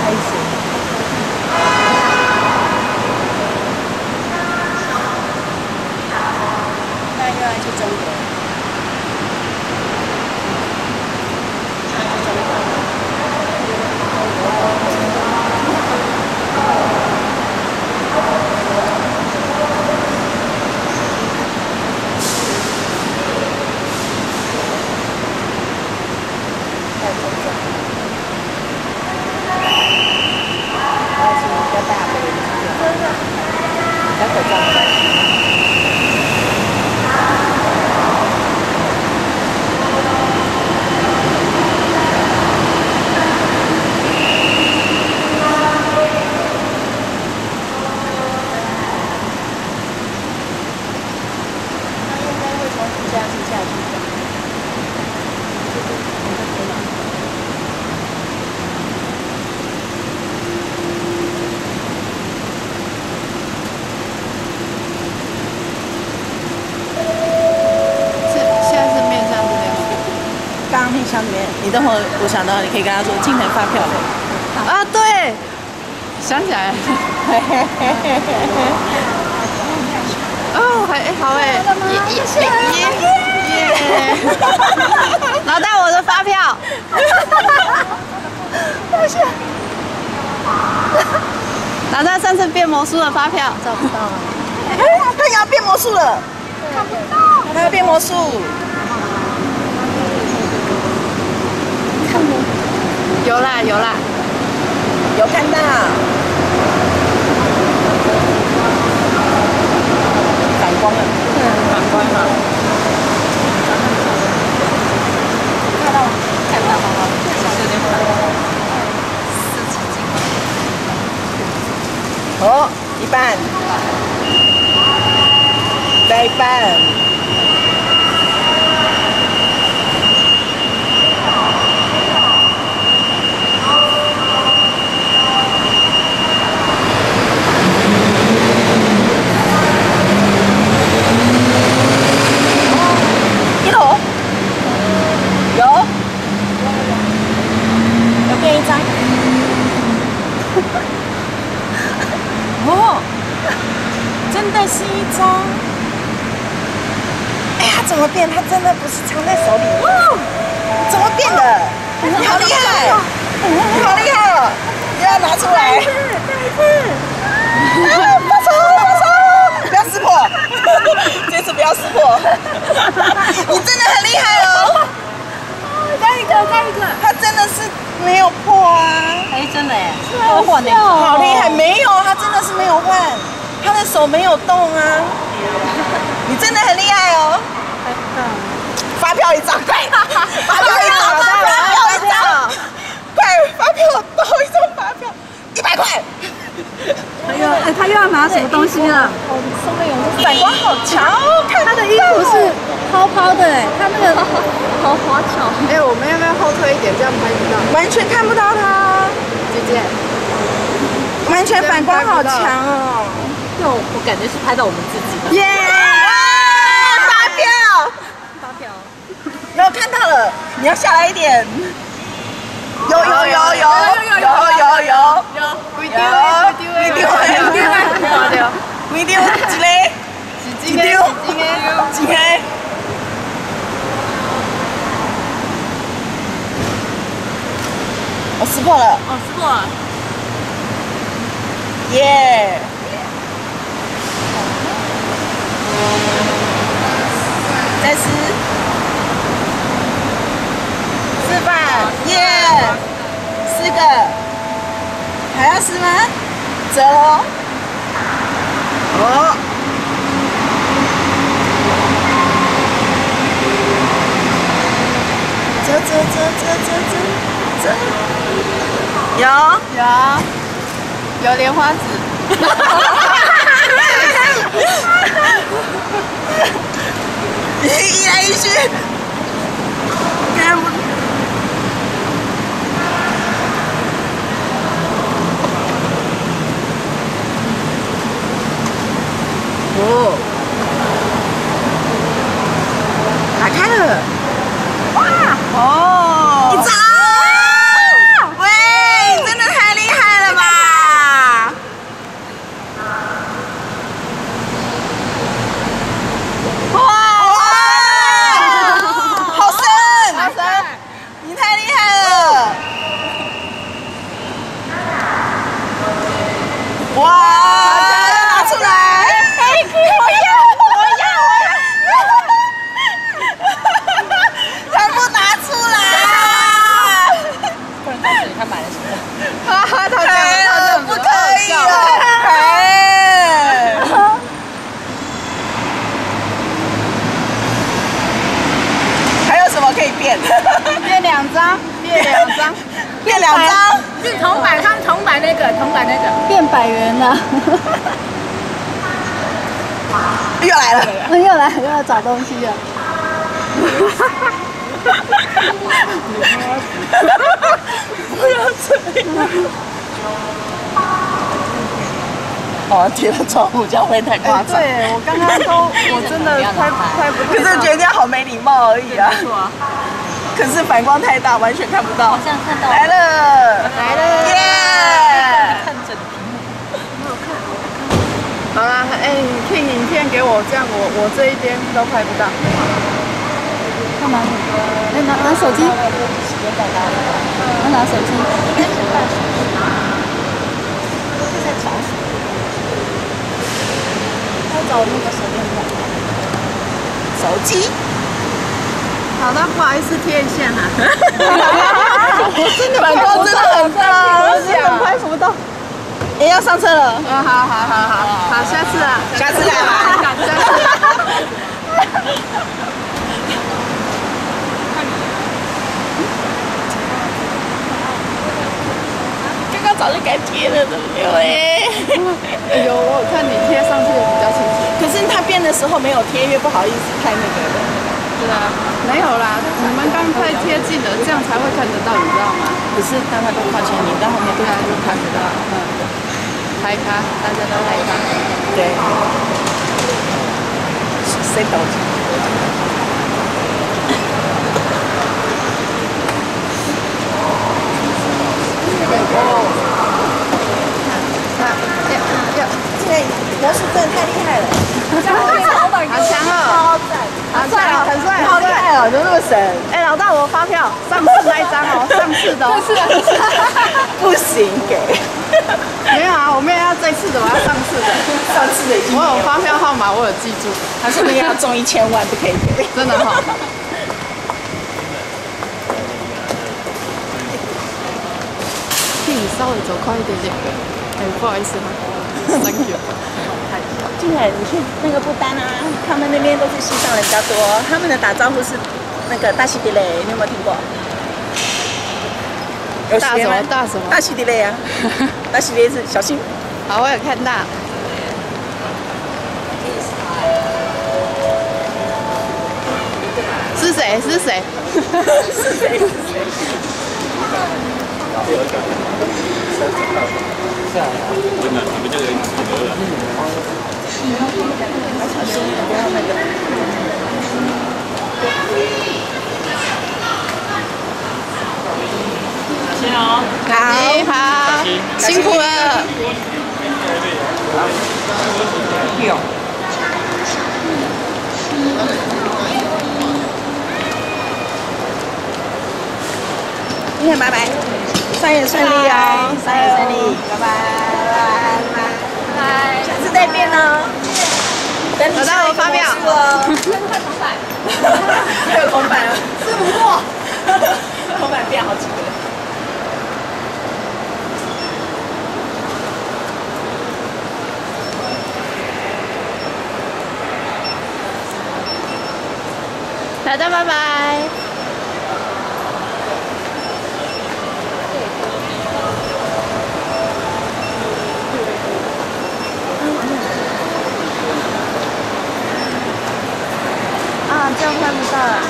开始。那又要去中国。 戴口罩。他应该会从地下室下去的。 刚刚面箱里面，你等会我想到，你可以跟他说进来发票啊，对，想起来了。哦，好哎，耶！拿到我的发票。谢谢。拿到上次变魔术的发票，找不到了。 他也要变魔术了，看不到。他要变魔术。 有啦有啦， 有看到。反光了，反光了。看到吗？看到好好，是有点反光。4几斤。哦，一半，再一半。 哦，真的是一张。哎呀，怎么变？它真的不是藏在手里。怎么变的？你好厉害！你好厉害哦！你要拿出来。再一次。报仇！报仇！不要撕破，这次不要撕破。你真的很厉害哦！再一个，再一个。它真的是。 没有破啊！哎，真的耶，多换的，好厉害！没有，他真的是没有换，他的手没有动啊！你真的很厉害哦！发票一张，快！发票一张，发票一张，快！发票多一张发票，100块。 他又要拿什么东西了？ 上面有反光好强哦！看他的衣服是泡泡的哎，他那个好滑巧。哎，我们要不要后退一点，这样拍不到？ 完全看不到他， 姐姐， 完全反光好强哦！ 我感觉是拍到我们自己。耶！ 发票， 发票， 有看到了，你要下来一点。有，几丢，我撕破了。 哦，撕破了。 耶！再撕。示范，耶！4个，还要撕吗？折喽。哦。折。 有莲花指。 移来移去，看不。哦，打开了。哇！哦，一张。喂，真的太厉害哇！拿出来！我要！全部拿出来！ 不然告诉你他买了什么？ 他这样不可以了！还有什么可以变？ 变2张，变2张， 变2张。 是铜板，他们铜板那个， 变100元的。 又来了， 又要找东西了。 不要这样。哦，贴了窗户，这样会太夸张。 对，我刚刚我真的拍不可是觉得这样好没礼貌而已啊。可是反光太大，完全看不到。 好像看到来了，耶！ 看整屏幕。 好啦，听影片给我，这样我这一边都拍不到。干嘛？拿手机。拿手机。找那个手电筒。 手机。 好的，不好意思贴一下哈。 真的反光真的很大， 拍什么到？ 也要上车了。 好，下次啊， 下次来吧。刚刚早就该贴了，怎么没有哎？ 有，我看你贴上去比较清楚。 可是他变的时候没有贴，因为不好意思太那个了。 是啊，没有啦，你们刚太贴近了，这样才会看得到，你知道吗？ 可是当他都靠前，你到后面都看得到。 拍咖，大家都拍咖。 对。谁抖机？这个魔术真的太厉害了， 好强哦！好帅哦，很帅， 好厉害哦，怎么那么神？ 老大，我发票上次那一张哦，上次的哦。 不行给。 没有啊，我没有要这次的，我要上次的。 上次的已经。 我有发票号码，我有记住。 他说那个要中1000万不可以给。 真的哈。替你稍微走快一点点。不好意思哈。Thank you。 进来，你去那个不丹啊，他们那边都是西藏人比较多，他们的打招呼是那个大西迪雷，你有没有听过？ 大什么？ 大西迪雷啊，大西迪雷是小心。 好，我有看到。是谁？是谁？ 是谁？ 真的，你们这个人很热。 小心，不要那个。 先哦。 好，辛苦了。 有。今天拜拜，上演顺利哦，上演顺利，拜拜，拜拜，下次再见哦。等你下一个魔术哦。还有铜板啊，吃不过，铜板变好几个。 大家拜拜。这样看不到了。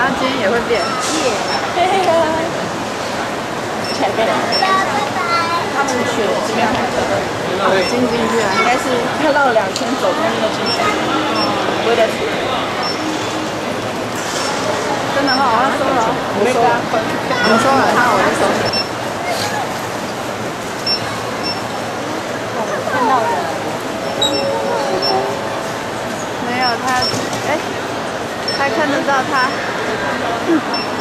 他今天也会变。 前面他们学这边进去啊， 应该是他绕了2圈走中间的进去，不会再出来。 真的好，他收了， 我收了， 我收了，我就收了。 看到人。 没有他，哎，还看得到他。